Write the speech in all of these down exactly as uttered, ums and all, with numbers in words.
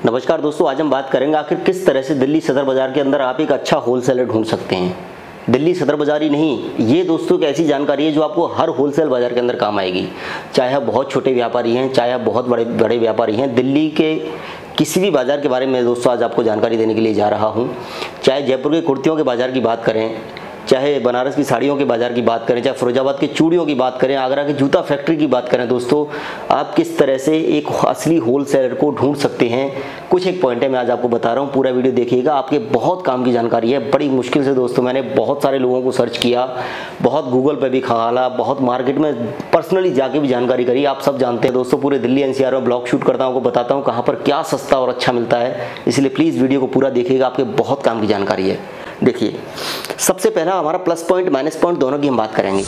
नमस्कार दोस्तों, आज हम बात करेंगे आखिर किस तरह से दिल्ली सदर बाजार के अंदर आप एक अच्छा होलसेलर ढूंढ सकते हैं। दिल्ली सदर बाजार ही नहीं, ये दोस्तों एक ऐसी जानकारी है जो आपको हर होलसेल बाजार के अंदर काम आएगी। चाहे आप बहुत छोटे व्यापारी हैं, चाहे आप बहुत बड़े बड़े व्यापारी हैं, दिल्ली के किसी भी बाजार के बारे में दोस्तों आज आपको जानकारी देने के लिए जा रहा हूँ। चाहे जयपुर के कुर्तियों के बाजार की बात करें, चाहे बनारस की साड़ियों के बाजार की बात करें, चाहे फिरोजाबाद के चूड़ियों की बात करें, आगरा की जूता फैक्ट्री की बात करें, दोस्तों आप किस तरह से एक असली होलसेलर को ढूंढ सकते हैं, कुछ एक पॉइंट है मैं आज आपको बता रहा हूं। पूरा वीडियो देखिएगा, आपके बहुत काम की जानकारी है। बड़ी मुश्किल से दोस्तों मैंने बहुत सारे लोगों को सर्च किया, बहुत गूगल पे भी खंगाला, बहुत मार्केट में पर्सनली जाके भी जानकारी करी। आप सब जानते हैं दोस्तों, पूरे दिल्ली एनसीआर में ब्लॉग शूट करता हूँ, आपको बताता हूँ कहाँ पर क्या सस्ता और अच्छा मिलता है। इसलिए प्लीज़ वीडियो को पूरा देखिएगा, आपके बहुत काम की जानकारी है। देखिए, सबसे पहला हमारा प्लस पॉइंट माइनस पॉइंट दोनों की हम बात करेंगे।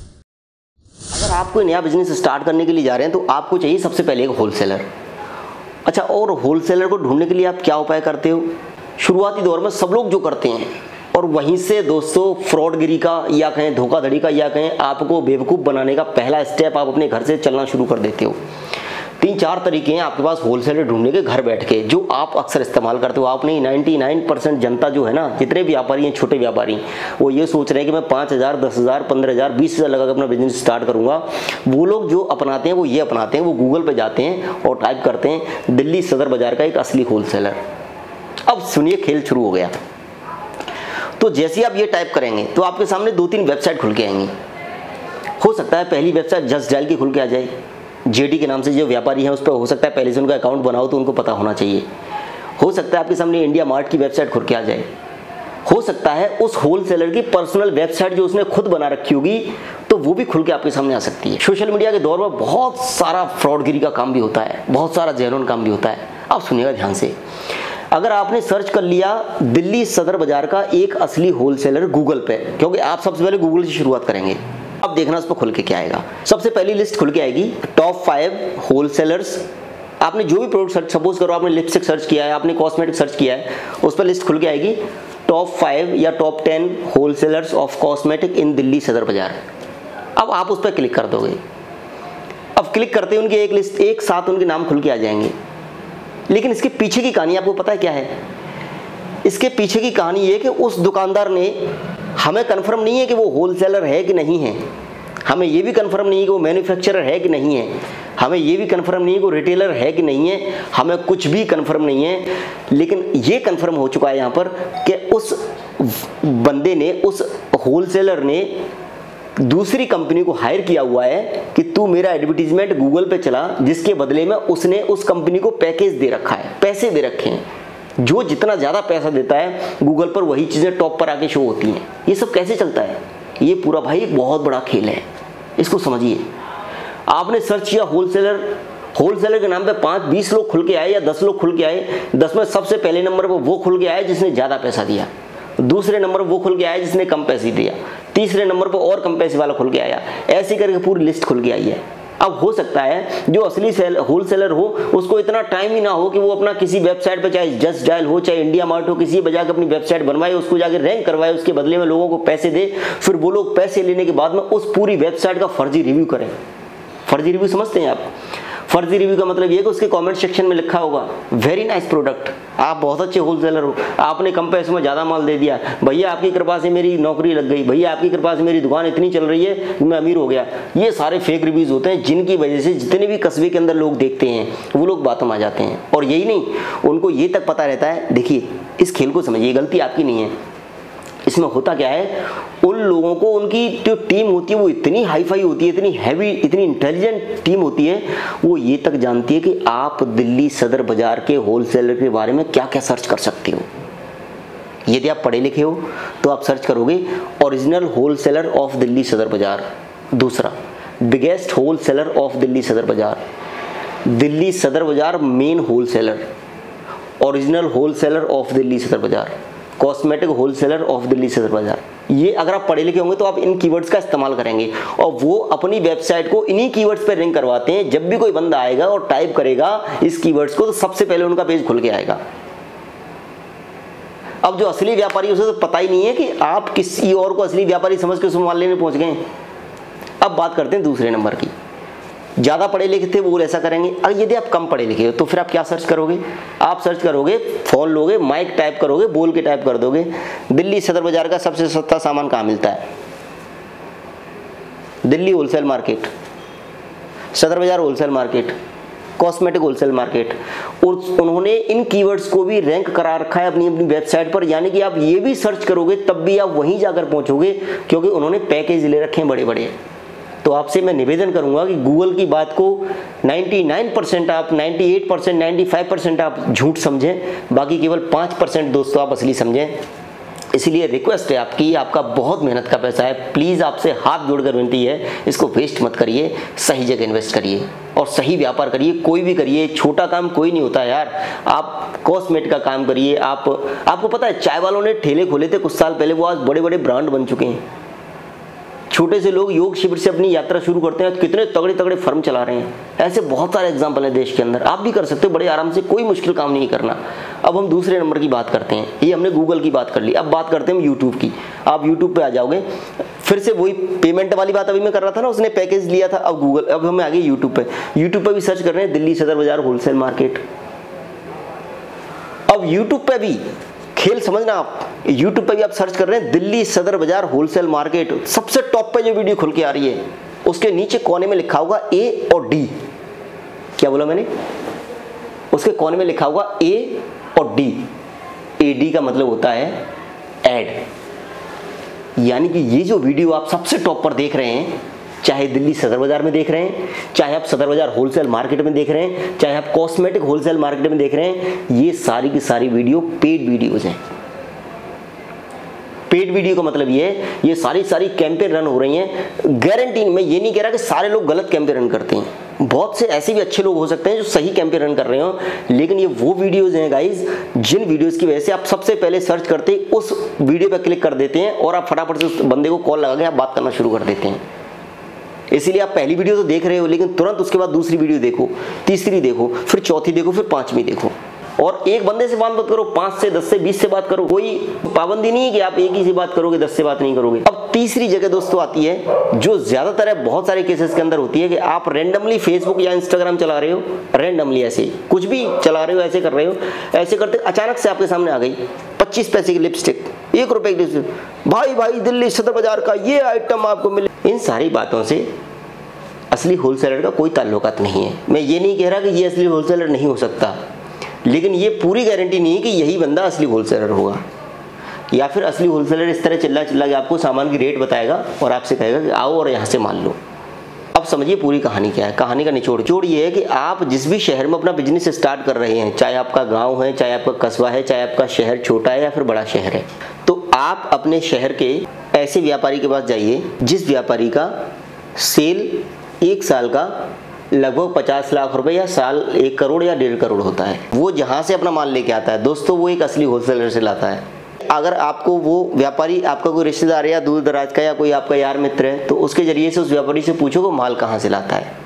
अगर आप कोई नया बिजनेस स्टार्ट करने के लिए जा रहे हैं तो आपको चाहिए सबसे पहले एक होलसेलर। अच्छा, और होलसेलर को ढूंढने के लिए आप क्या उपाय करते हो? शुरुआती दौर में सब लोग जो करते हैं, और वहीं से दोस्तों फ्रॉडगिरी का या कहें धोखाधड़ी का या कहें आपको बेवकूफ़ बनाने का पहला स्टेप आप अपने घर से चलना शुरू कर देते हो। तीन चार तरीके हैं आपके पास होलसेलर ढूंढने के घर बैठ के, जो आप अक्सर इस्तेमाल करते हो। आप नहीं, निन्यानवे परसेंट जनता जो है ना, जितने व्यापारी हैं छोटे व्यापारी, वो ये सोच रहे हैं कि मैं पाँच हज़ार दस हज़ार पंद्रह हज़ार बीस हज़ार लगा अपना बिजनेस स्टार्ट करूंगा। वो लोग जो अपनाते हैं वो ये अपनाते हैं, वो गूगल पे जाते हैं और टाइप करते हैं दिल्ली सदर बाजार का एक असली होलसेलर। अब सुनिए, खेल शुरू हो गया। तो जैसे आप ये टाइप करेंगे तो आपके सामने दो तीन वेबसाइट खुल के आएंगी। हो सकता है पहली वेबसाइट जस्ट डायल की खुल के आ जाए, जेडी के नाम से जो व्यापारी हैं उस पर हो सकता है पहले से उनका अकाउंट बनाओ तो उनको पता होना चाहिए। हो सकता है आपके सामने इंडिया मार्ट की वेबसाइट खुल के आ जाए। हो सकता है उस होलसेलर की पर्सनल वेबसाइट जो उसने खुद बना रखी होगी तो वो भी खुल के आपके सामने आ सकती है। सोशल मीडिया के दौर में बहुत सारा फ्रॉडगिरी का काम भी होता है, बहुत सारा जेन्युइन काम भी होता है। अब सुनिएगा ध्यान से, अगर आपने सर्च कर लिया दिल्ली सदर बाजार का एक असली होलसेलर गूगल पे, क्योंकि आप सबसे पहले गूगल से शुरुआत करेंगे, अब देखना उस पर खुल के क्या आएगा। सबसे पहली लिस्ट खुल के आएगी टॉप फाइव होलसेलर्स। आपने जो भी प्रोडक्ट सर्च, सपोज करो आपने लिपस्टिक सर्च किया है, आपने कॉस्मेटिक सर्च किया है, उस पर लिस्ट खुल के आएगी टॉप फाइव या top ten wholesalers of cosmetic in Delhi Sadar Bazaar. अब आप उस पर क्लिक कर दोगे। अब क्लिक करते ही उनकी एक लिस्ट, एक साथ उनके नाम खुल के आ जाएंगे। लेकिन इसके पीछे की कहानी आपको पता है क्या है? इसके पीछे की कहानी ये कि उस दुकानदार ने, हमें कंफर्म नहीं है कि वो होलसेलर है कि नहीं है, हमें ये भी कंफर्म नहीं है कि वो मैन्युफैक्चरर है कि नहीं है, हमें ये भी कंफर्म नहीं है कि वो रिटेलर है कि नहीं है, हमें कुछ भी कंफर्म नहीं है। लेकिन ये कंफर्म हो चुका है यहाँ पर कि उस बंदे ने, उस होलसेलर ने दूसरी कंपनी को हायर किया हुआ है कि तू मेरा एडवर्टीजमेंट गूगल पे चला, जिसके बदले में उसने उस कंपनी को पैकेज दे रखा है, पैसे दे रखे हैं। जो जितना ज़्यादा पैसा देता है गूगल पर वही चीज़ें टॉप पर आके शो होती हैं। ये सब कैसे चलता है? ये पूरा भाई एक बहुत बड़ा खेल है, इसको समझिए। आपने सर्च किया होलसेलर, होलसेलर के नाम पे पाँच बीस लोग खुल के आए या दस लोग खुल के आए। दस में सबसे पहले नंबर पर वो खुल के आया जिसने ज़्यादा पैसा दिया, दूसरे नंबर वो खुल के आया जिसने कम पैसे दिया, तीसरे नंबर पर और कम पैसे वाला खुल के आया। ऐसे करके पूरी लिस्ट खुल के आई है। अब हो सकता है जो असली होलसेलर हो उसको इतना टाइम ही ना हो कि वो अपना किसी वेबसाइट पे, चाहे जस्ट डायल हो चाहे इंडिया मार्ट हो, किसी बजा के अपनी वेबसाइट बनवाए, उसको जाके रैंक करवाए, उसके बदले में लोगों को पैसे दे, फिर वो लोग पैसे लेने के बाद में उस पूरी वेबसाइट का फर्जी रिव्यू करें। फर्जी रिव्यू समझते हैं आप? फर्जी रिव्यू का मतलब ये कि उसके कमेंट सेक्शन में लिखा होगा वेरी नाइस प्रोडक्ट, आप बहुत अच्छे होलसेलर हो, आपने कम पैसों में ज़्यादा माल दे दिया, भैया आपकी कृपा से मेरी नौकरी लग गई, भैया आपकी कृपा से मेरी दुकान इतनी चल रही है कि मैं अमीर हो गया। ये सारे फेक रिव्यूज़ होते हैं जिनकी वजह से जितने भी कस्बे के अंदर लोग देखते हैं वो लोग बातों में आ जाते हैं। और यही नहीं, उनको ये तक पता रहता है। देखिए, इस खेल को समझिए, गलती आपकी नहीं है। इसमें होता क्या है, उन लोगों को, उनकी जो टीम होती है वो इतनी हाई फाई होती है, इतनी हैवी, इतनी इंटेलिजेंट टीम होती है, वो ये तक जानती है कि आप दिल्ली सदर बाजार के होलसेलर के बारे में क्या क्या सर्च कर सकते हो। यदि आप पढ़े लिखे हो तो आप सर्च करोगे original wholesaler of Delhi Sadar बाजार। दूसरा, biggest wholesaler of Delhi Sadar बाजार, Delhi Sadar Bazaar main wholesaler, original wholesaler of Delhi Sadar Bazaar, cosmetic wholesaler of Delhi Sadar बाजार। ये अगर आप पढ़े लिखे होंगे तो आप इन कीवर्ड्स का इस्तेमाल करेंगे और वो अपनी वेबसाइट को इन्हीं कीवर्ड्स पर रैंक करवाते हैं। जब भी कोई बंदा आएगा और टाइप करेगा इस कीवर्ड्स को तो सबसे पहले उनका पेज खुल के आएगा। अब जो असली व्यापारी उसे तो पता ही नहीं है कि आप किसी और को असली व्यापारी समझ के उसमें माल लेने पहुंच गए। अब बात करते हैं दूसरे नंबर की। ज़्यादा पढ़े लिखे थे वो ऐसा करेंगे। अगर यदि आप कम पढ़े लिखे हो तो फिर आप क्या सर्च करोगे, आप सर्च करोगे, फ़ोन लोगे, माइक टाइप करोगे, बोल के टाइप कर दोगे, दिल्ली सदर बाजार का सबसे सस्ता सामान कहाँ मिलता है, Delhi wholesale market, Sadar Bazaar wholesale market, cosmetic wholesale market. और उन्होंने इन कीवर्ड्स को भी रैंक करा रखा है अपनी अपनी वेबसाइट पर, यानी कि आप ये भी सर्च करोगे तब भी आप वहीं जाकर पहुंचोगे, क्योंकि उन्होंने पैकेज ले रखे हैं बड़े बड़े। तो आपसे मैं निवेदन करूंगा कि गूगल की बात को निन्यानवे परसेंट आप, अट्ठानवे परसेंट, पचानवे परसेंट आप झूठ समझें, बाकी केवल पाँच परसेंट दोस्तों आप असली समझें। इसलिए रिक्वेस्ट है आपकी, आपका बहुत मेहनत का पैसा है, प्लीज़ आपसे हाथ जोड़कर विनती है, इसको वेस्ट मत करिए, सही जगह इन्वेस्ट करिए और सही व्यापार करिए। कोई भी करिए, छोटा काम कोई नहीं होता यार। आप कॉस्मेटिक का काम करिए। आप आपको पता है चाय वालों ने ठेले खोले थे कुछ साल पहले, वो आज बड़े बड़े ब्रांड बन चुके हैं। छोटे से लोग योग शिविर से अपनी यात्रा शुरू करते हैं, कितने तगड़े तगड़े फर्म चला रहे हैं। ऐसे बहुत सारे एग्जाम्पल हैं देश के अंदर, आप भी कर सकते हो बड़े आराम से, कोई मुश्किल काम नहीं करना। अब हम दूसरे नंबर की बात करते हैं, ये हमने गूगल की बात कर ली, अब बात करते हैं यूट्यूब की। आप यूट्यूब पे आ जाओगे, फिर से वही पेमेंट वाली बात अभी मैं कर रहा था ना, उसने पैकेज लिया था, अब गूगल, अब हम आगे यूट्यूब पे। यूट्यूब पे भी सर्च कर रहे हैं दिल्ली सदर बाजार होलसेल मार्केट। अब यूट्यूब पे भी खेल समझना आप, यूट्यूब पे भी आप सर्च कर रहे हैं दिल्ली सदर बाजार होलसेल मार्केट, सबसे टॉप पे जो वीडियो खुल के आ रही है उसके नीचे कोने में लिखा होगा ए और डी। क्या बोला मैंने? उसके कोने में लिखा होगा ए और डी। ए डी का मतलब होता है एड, यानी कि ये जो वीडियो आप सबसे टॉप पर देख रहे हैं, चाहे दिल्ली सदर बाजार में देख रहे हैं, चाहे आप सदर बाजार होलसेल मार्केट में देख रहे हैं, चाहे आप कॉस्मेटिक होलसेल मार्केट में देख रहे हैं, ये सारी की सारी वीडियो पेड वीडियोज हैं। पेड वीडियो का मतलब ये है, ये सारी सारी कैंपेन रन हो रही हैं। गारंटी, मैं ये नहीं कह रहा कि सारे लोग गलत कैंपेन रन करते हैं, बहुत से ऐसे भी अच्छे लोग हो सकते हैं जो सही कैंपेन रन कर रहे हो, लेकिन ये वो वीडियोज हैं गाइज जिन वीडियोज की वजह से आप सबसे पहले सर्च करते उस वीडियो पर क्लिक कर देते हैं और आप फटाफट से उस बंदे को कॉल लगा के आप बात करना शुरू कर देते हैं। इसीलिए आप पहली वीडियो तो देख रहे हो, लेकिन तुरंत उसके बाद दूसरी वीडियो देखो, तीसरी देखो, फिर चौथी देखो, फिर पांचवी देखो। और एक बंदे से बात मत करो, पांच से, दस से, बीस से बात करो, कोई पाबंदी नहीं है कि आप एक ही से बात करोगे, दस से बात नहीं करोगे। अब तीसरी जगह दोस्तों आती है जो ज्यादातर है, बहुत सारे केसेस के अंदर होती है कि आप रैंडमली फेसबुक या इंस्टाग्राम चला रहे हो, रैंडमली ऐसे कुछ भी चला रहे हो, ऐसे कर रहे हो, ऐसे करते अचानक से आपके सामने आ गई पच्चीस पैसे की लिपस्टिक, एक रुपए की लिपस्टिक, भाई भाई दिल्ली सदर बाजार का ये आइटम आपको मिले। इन सारी बातों से असली होलसेलर का कोई ताल्लुकात नहीं है। मैं ये नहीं कह रहा कि ये असली होलसेलर नहीं हो सकता, लेकिन ये पूरी गारंटी नहीं है कि यही बंदा असली होलसेलर होगा, या फिर असली होलसेलर इस तरह चिल्ला चिल्ला के आपको सामान की रेट बताएगा और आपसे कहेगा कि आओ और यहाँ से मान लो। अब समझिए पूरी कहानी क्या है। कहानी का निचोड़ निचोड़ ये है कि आप जिस भी शहर में अपना बिजनेस स्टार्ट कर रहे हैं, चाहे आपका गाँव है, चाहे आपका कस्बा है, चाहे आपका शहर छोटा है या फिर बड़ा शहर है, तो आप अपने शहर के ऐसे व्यापारी के पास जाइए जिस व्यापारी का सेल एक साल का लगभग पचास लाख रुपए या साल एक करोड़ या डेढ़ करोड़ होता है। वो जहाँ से अपना माल लेके आता है दोस्तों, वो एक असली होलसेलर से लाता है। अगर आपको वो व्यापारी, आपका कोई रिश्तेदार या दूर दराज का या कोई आपका यार मित्र है, तो उसके जरिए से उस व्यापारी से पूछो वो माल कहाँ से लाता है।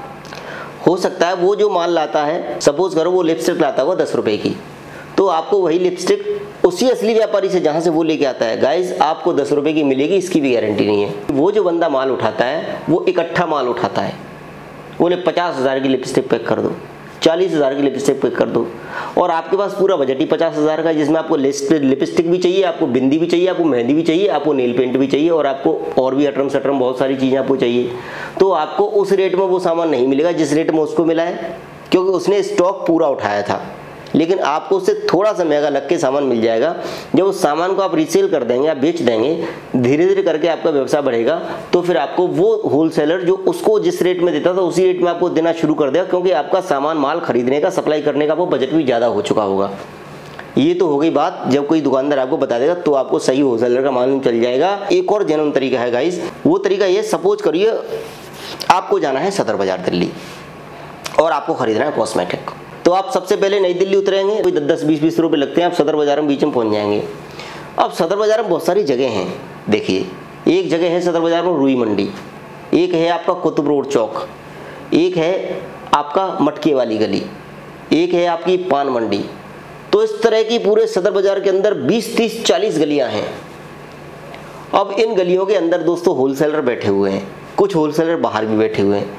हो सकता है वो जो माल लाता है, सपोज करो वो लिपस्टिक लाता है वो दस रुपए की, तो आपको वही लिपस्टिक उसी असली व्यापारी से जहाँ से वो लेके आता है, गाइज आपको दस रुपए की मिलेगी, इसकी भी गारंटी नहीं है। वो जो बंदा माल उठाता है वो इकट्ठा माल उठाता है, बोले पचास हज़ार की लिपस्टिक पैक कर दो, चालीस हज़ार की लिपस्टिक पैक कर दो, और आपके पास पूरा बजट ही पचास हज़ार का, जिसमें आपको लिपस्टिक भी चाहिए, आपको बिंदी भी चाहिए, आपको मेहंदी भी चाहिए, आपको नेल पेंट भी चाहिए, और आपको और भी अटरम सटरम बहुत सारी चीज़ें आपको चाहिए। तो आपको उस रेट में वो सामान नहीं मिलेगा जिस रेट में उसको मिला है, क्योंकि उसने स्टॉक पूरा उठाया था। लेकिन आपको उससे थोड़ा सा महंगा लग के सामान मिल जाएगा। जब उस सामान को आप रीसेल कर देंगे, आप बेच देंगे, धीरे धीरे करके आपका व्यवसाय बढ़ेगा, तो फिर आपको वो होलसेलर जो उसको जिस रेट में देता था उसी रेट में आपको देना शुरू कर देगा, क्योंकि आपका सामान माल खरीदने का, सप्लाई करने का वो बजट भी ज़्यादा हो चुका होगा। ये तो हो गई बात, जब कोई दुकानदार आपको बता देगा तो आपको सही होलसेलर का मालूम चल जाएगा। एक और जेन्युइन तरीका है गाइस, वो तरीका ये, सपोज करिए आपको जाना है सदर बाजार दिल्ली और आपको खरीदना है कॉस्मेटिक, तो आप सबसे पहले नई दिल्ली उतरेंगे, कोई दस दस बीस बीस रुपए लगते हैं, आप सदर बाजार में बीच में पहुंच जाएंगे। अब सदर बाजार में बहुत सारी जगह हैं, देखिए एक जगह है सदर बाजार में रुई मंडी, एक है आपका कुतुब रोड चौक, एक है आपका मटके वाली गली, एक है आपकी पान मंडी। तो इस तरह की पूरे सदर बाजार के अंदर बीस तीस चालीस गलियां हैं। अब इन गलियों के अंदर दोस्तों होलसेलर बैठे हुए हैं, कुछ होलसेलर बाहर भी बैठे हुए हैं।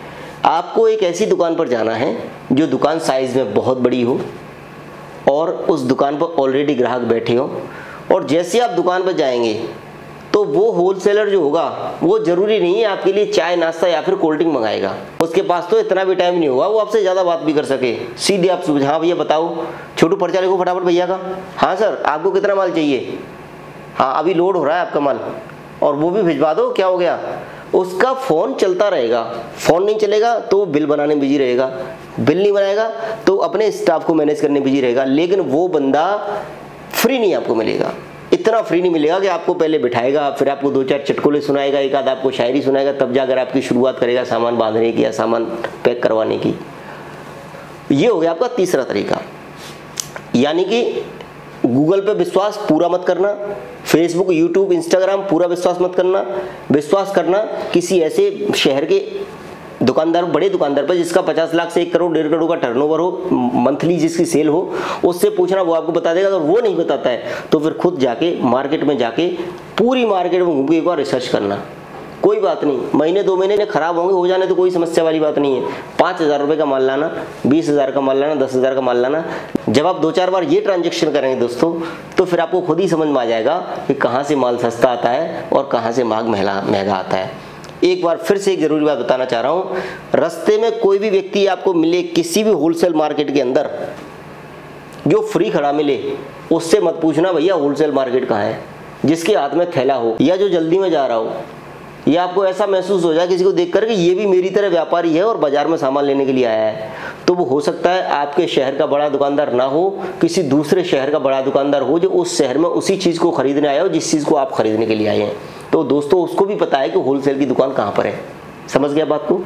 आपको एक ऐसी दुकान पर जाना है जो दुकान साइज़ में बहुत बड़ी हो और उस दुकान पर ऑलरेडी ग्राहक बैठे हो, और जैसे आप दुकान पर जाएंगे तो वो होलसेलर जो होगा वो ज़रूरी नहीं है आपके लिए चाय नाश्ता या फिर कोल्ड ड्रिंक मंगाएगा। उसके पास तो इतना भी टाइम नहीं होगा वो आपसे ज़्यादा बात भी कर सके। सीधे आप पूछे, हाँ भैया बताओ, छोटू पर्चा लिखो फटाफट भैया का। हाँ सर, आपको कितना माल चाहिए? हाँ अभी लोड हो रहा है आपका माल, और वो भी भिजवा दो, क्या हो गया? उसका फ़ोन चलता रहेगा। फ़ोन नहीं चलेगा तो बिल बनाने में बिजी रहेगा, बिल नहीं बनाएगा तो अपने स्टाफ को मैनेज करने में बिजी रहेगा। लेकिन वो बंदा फ्री नहीं आपको मिलेगा, इतना फ्री नहीं मिलेगा कि आपको पहले बिठाएगा, फिर आपको दो चार चटकुले सुनाएगा, एक आध आपको शायरी सुनाएगा, तब जाकर आपकी शुरुआत करेगा सामान बांधने की या सामान पैक करवाने की। ये हो गया आपका तीसरा तरीका। यानी कि गूगल पे विश्वास पूरा मत करना, फेसबुक, यूट्यूब, इंस्टाग्राम पूरा विश्वास मत करना। विश्वास करना किसी ऐसे शहर के दुकानदार, बड़े दुकानदार पर जिसका पचास लाख से एक करोड़ डेढ़ करोड़ का टर्नओवर हो, मंथली जिसकी सेल हो, उससे पूछना, वो आपको बता देगा। अगर वो नहीं बताता है तो फिर खुद जाके मार्केट में जाके पूरी मार्केट में घूम के एक बार रिसर्च करना। कोई बात नहीं, महीने दो महीने खराब होंगे, हो जाने तो कोई समस्या वाली बात नहीं है। पाँच हज़ार रुपये का माल लाना, बीस हज़ार का माल लाना, दस हज़ार का माल लाना। जब आप दो चार बार ये ट्रांजेक्शन करेंगे दोस्तों, तो फिर आपको खुद ही समझ में आ जाएगा कि कहाँ से माल सस्ता आता है और कहाँ से माल महंगा महंगा आता है। एक बार फिर से एक ज़रूरी बात बताना चाह रहा हूँ, रास्ते में कोई भी व्यक्ति आपको मिले किसी भी होलसेल मार्केट के अंदर जो फ्री खड़ा मिले, उससे मत पूछना भैया होलसेल मार्केट कहाँ है। जिसके हाथ में थैला हो या जो जल्दी में जा रहा हो, या आपको ऐसा महसूस हो जाए किसी को देख कर कि ये भी मेरी तरह व्यापारी है और बाजार में सामान लेने के लिए आया है, तो वो हो सकता है आपके शहर का बड़ा दुकानदार ना हो, किसी दूसरे शहर का बड़ा दुकानदार हो जो उस शहर में उसी चीज़ को खरीदने आया हो जिस चीज़ को आप खरीदने के लिए आए हैं। तो दोस्तों उसको भी पता है कि होलसेल की दुकान कहाँ पर है। समझ गया बात को?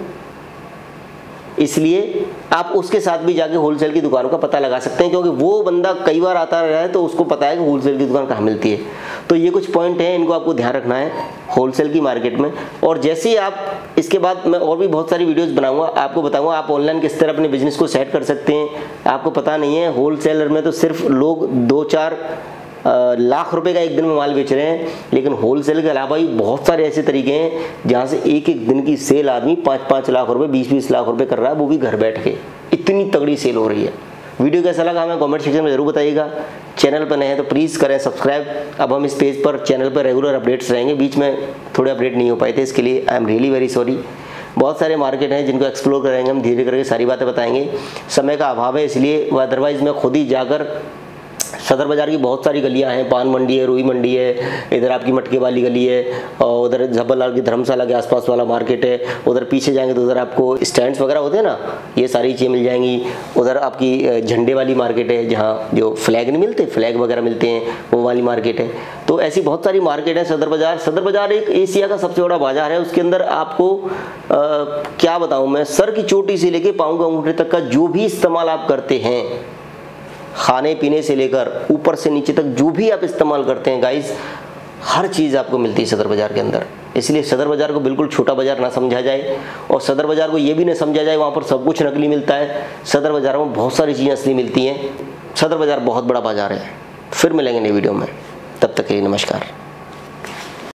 इसलिए आप उसके साथ भी जाके होलसेल की दुकानों का पता लगा सकते हैं, क्योंकि वो बंदा कई बार आता रहा है तो उसको पता है कि होलसेल की दुकान कहाँ मिलती है। तो ये कुछ पॉइंट हैं, इनको आपको ध्यान रखना है होलसेल की मार्केट में। और जैसे ही आप, इसके बाद मैं और भी बहुत सारी वीडियोस बनाऊंगा, आपको बताऊंगा आप ऑनलाइन किस तरह अपने बिजनेस को सेट कर सकते हैं। आपको पता नहीं है, होलसेलर में तो सिर्फ लोग दो चार लाख रुपए का एक दिन में माल बेच रहे हैं, लेकिन होलसेल के अलावा भी बहुत सारे ऐसे तरीके हैं जहां से एक एक दिन की सेल आदमी पाँच पाँच लाख रुपए, बीस बीस लाख रुपए कर रहा है, वो भी घर बैठ के। इतनी तगड़ी सेल हो रही है। वीडियो कैसा लगा हमें कमेंट सेक्शन में जरूर बताइएगा। चैनल पर नए हैं तो प्लीज़ करें सब्सक्राइब। अब हम इस पेज पर, चैनल पर रेगुलर अपडेट्स रहेंगे, बीच में थोड़े अपडेट नहीं हो पाए थे, इसके लिए I am really very sorry. बहुत सारे मार्केट हैं जिनको एक्सप्लोर करेंगे हम, धीरे करके सारी बातें बताएंगे। समय का अभाव है इसलिए, अदरवाइज मैं खुद ही जाकर, सदर बाज़ार की बहुत सारी गलियां हैं, पान मंडी है, रुई मंडी है, इधर आपकी मटके वाली गली है, और उधर जब्बरलाल की धर्मशाला के आसपास वाला मार्केट है। उधर पीछे जाएंगे तो उधर आपको स्टैंड्स वगैरह होते हैं ना, ये सारी चीज़ें मिल जाएंगी। उधर आपकी झंडे वाली मार्केट है जहाँ जो फ्लैग नहीं मिलते, फ्लैग वगैरह मिलते हैं, वो वाली मार्केट है। तो ऐसी बहुत सारी मार्केट है। सदर बाज़ार सदर बाज़ार एक एशिया का सबसे बड़ा बाजार है। उसके अंदर आपको आ, क्या बताऊँ मैं, सर की चोटी से लेके पाँव के अंगूठे तक का जो भी इस्तेमाल आप करते हैं, खाने पीने से लेकर ऊपर से नीचे तक जो भी आप इस्तेमाल करते हैं गाइस, हर चीज़ आपको मिलती है सदर बाज़ार के अंदर। इसलिए सदर बाज़ार को बिल्कुल छोटा बाज़ार ना समझा जाए, और सदर बाज़ार को ये भी ना समझा जाए वहाँ पर सब कुछ नकली मिलता है। सदर बाज़ार में बहुत सारी चीज़ें असली मिलती हैं। सदर बाज़ार बहुत बड़ा बाज़ार है। फिर मिलेंगे नई वीडियो में, तब तक के लिए नमस्कार।